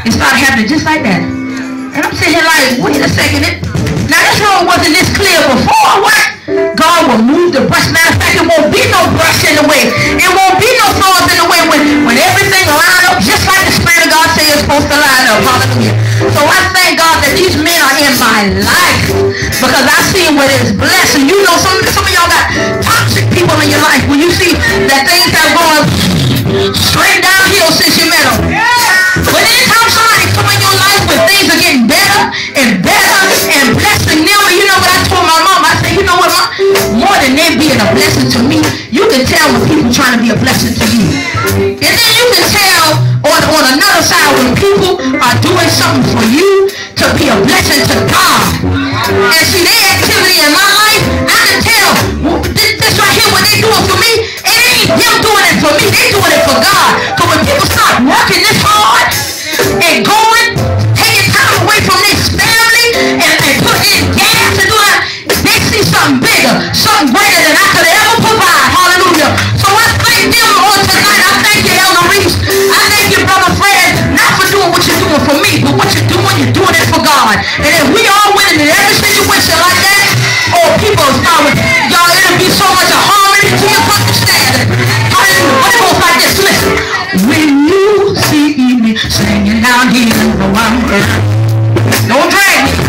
It started happening just like that. And I'm sitting here like, wait a second. Now this road wasn't this clear before. What? God will move the brush. Matter of fact, it won't be no brush in the way. It won't be no thorns in the way when everything line up just like the Spirit of God says it's supposed to line up. Hallelujah. So I thank God that these men are in my life because I see where there's blessing. You know, some of y'all got toxic people in your life when you see that things have gone straight downhill since you met them. But anytime somebody come in your life when things are getting better and better and blessing them, and you know what I told my mom? I said, you know what, Mom? More than they being a blessing to me, you can tell when people trying to be a blessing to you. And then you can tell on another side when people are doing something for you to be a blessing to God. And see, their activity in my life, I can tell this right here, what they doing for me, it ain't them doing it for me, they doing it for God. So when people start working this hard and going, taking time away from this family and putting in gas and doing that, they see something bigger, something greater than I could ever provide. Hallelujah. So I thank them on tonight. I thank you, Elder Reese. I thank you, Brother Fred, not for doing what you're doing for me, but what you're doing it for God. And if we all went in every situation like that, oh, people start with, y'all, it'll be so much of harmony to your understanding. Hallelujah. But it goes like this. Listen. When you see me singing down here, no, I'm hurt. Don't drag me.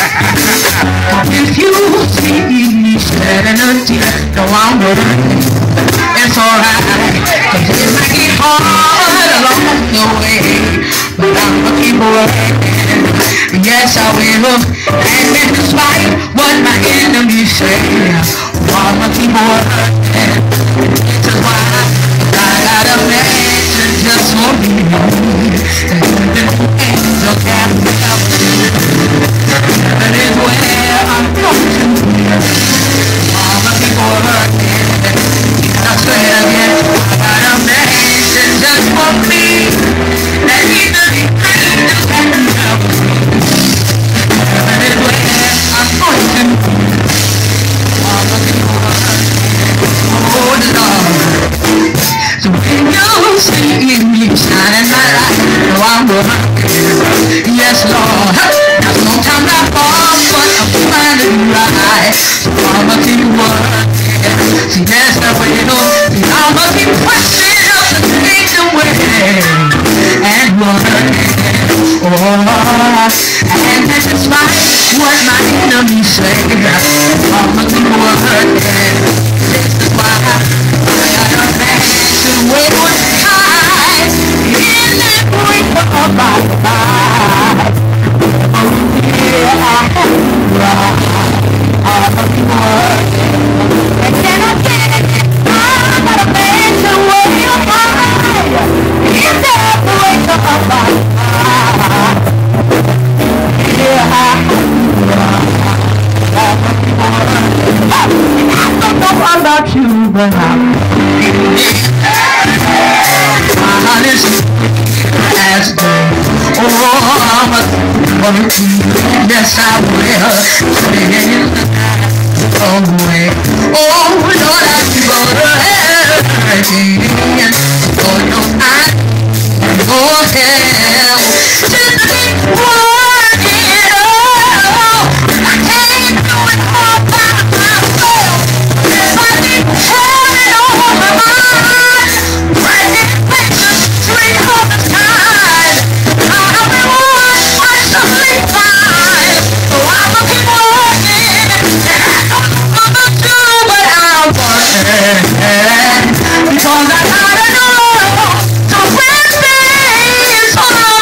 If you see me shedding a tear, no, I'm hurt. It's alright. Cause it might get hard along the way, but I'ma keep working. Yes, I will. And despite what my enemies say, I'ma keep working. This is why I got a mansion just for me. And even angels can't help me. That is where I'm going to be. I'ma keep working. I swear again, I got a mansion just for me. And even angels can't help me. That is where I'm going to be. I'ma keep working. Oh, Lord. So when you see me shining my light, no, I'm working. Yes, Lord. Now sometimes I fall, but I'm trying to do right. So I'ma keep working. See, that's the way it goes. See, I'ma keep pushing up the kingdom way and working. Oh, and despite what my enemies say, I'ma keep working. This is why I got a mansion way on high in that point of my life. Oh yeah, I have to ride. I'ma keep working. And then again, I got a mansion way on high in that point of my life. Yeah, I have to ride. I'ma keep working. I don't know about you, but I'm honest as the yes, I will spend the way. Oh, Lord, I keep on hurting. Oh, no, I go hell. Just keep working. Oh, I can't do it all by myself. I keep turning on my mind. Breaking pictures 300 times. I'll be one actually fine. So I'ma keep working. And I don't know what to do, but I'm working. Because I gotta know. So when things are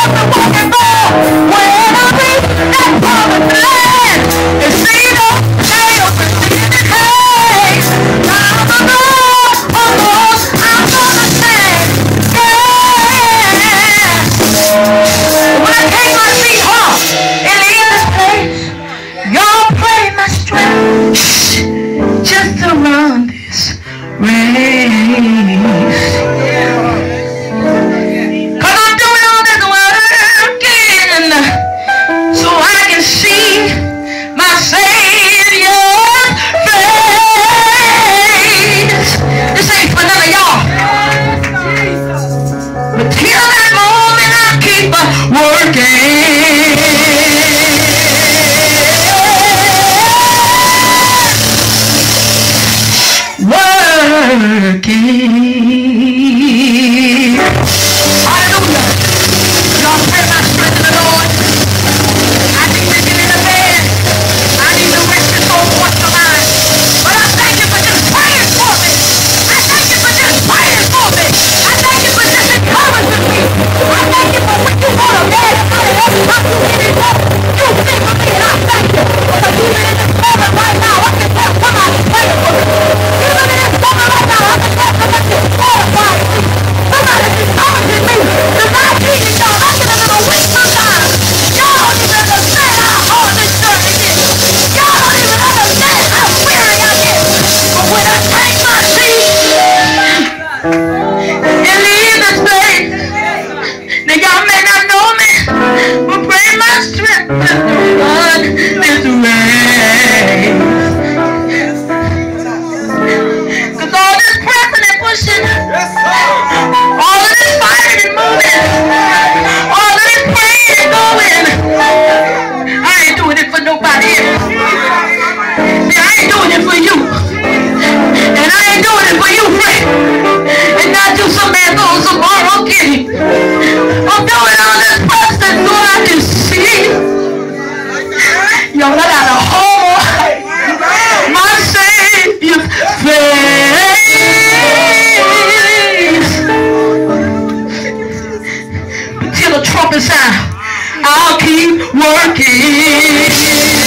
I'll keep working.